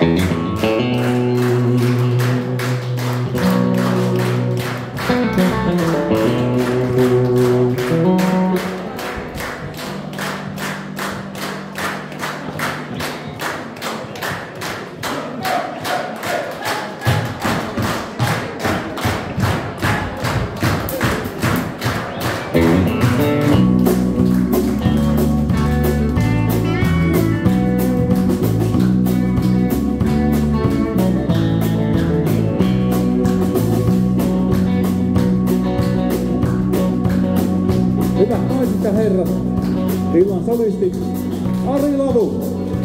Hyvät naiset ja herrat, illan solisti Ari Lavu.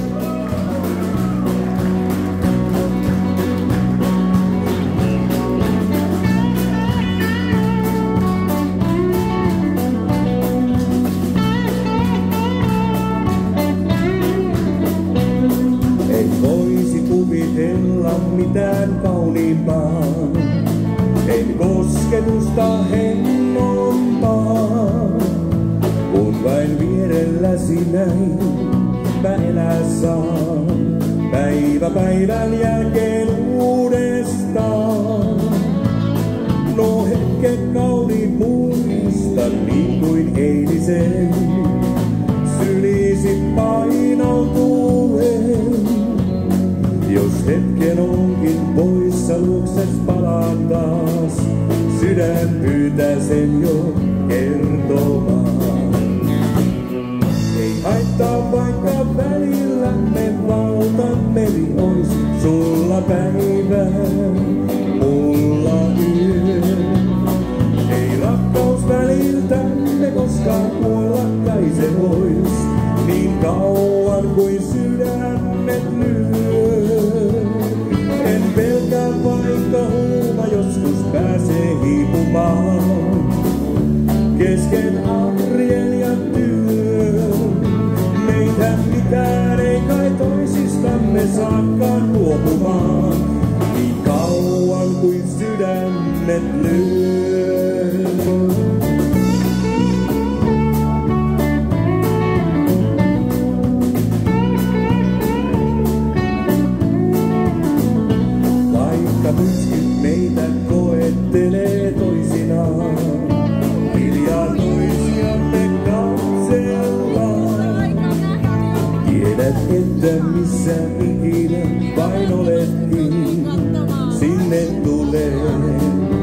Ei voisi kuvitella mitään kauniimpaa, ei kosketusta hennompaa. Kun vain vierelläsi näin mä elää saan, päivä päivän jälkeen uudestaan. No hetket kauniin muistan niin kuin eilisen, syliisi painautuen. Jos hetken onkin poissa luokses palaan taas, sydän pyytää sen jo kertomaan. Ei haittaa vaikka välillämme valtameri ois, sulla päivä, mulla yö. Ei rakkaus väliltämme koskaan kuolla, kai se vois, niin kauan kuin sydämet lyö. En pelkää vaikka huuma joskus pääsee hiipumaan, kesken arjen ja työn. Meitä mitään ei kai toisistamme saakaan luopumaan, niin kauan kuin sydämet lyö. Vaikka myrskyt meitä koettelee toisinaan, hiljaa toisiamme katsellaan. Tiedät, että missä ikinä vain oletkin, sinne tulen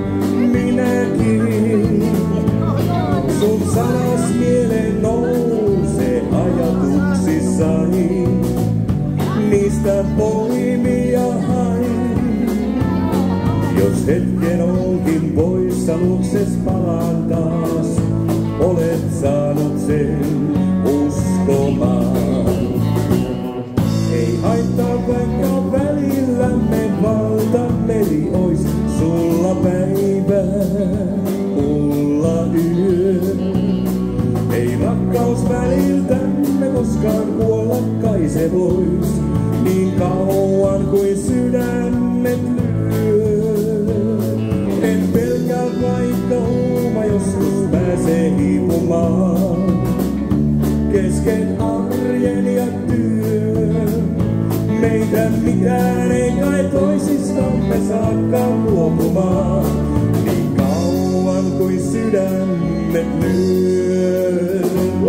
minäkin. Sun sanas mieleen nousee ajatuksissani, niistä voimia hain. Jos hetken onkin poissa luokses palaan taas, olet saanut sen uskomaan. Ei haittaa vaikka välillämme valtameri ois, sulla päivä, mulla yö. Ei rakkaus väliltämme koskaan kuolla, kai se vois, niin kauan kuin sydämet lyö. En pelkää vaikka huuma joskus pääsee hiipumaan, kesken arjen ja työn. Meitä mitään ei kai toisistamme saakaan luopumaan, niin kauan kuin sydämet lyö.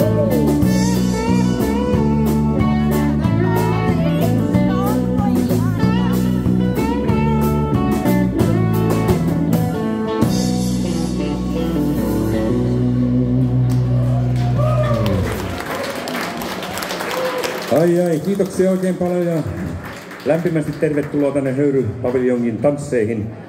Ai, kiitoksia oikein paljon ja lämpimästi tervetuloa tänne Höyrypaviljongin tansseihin.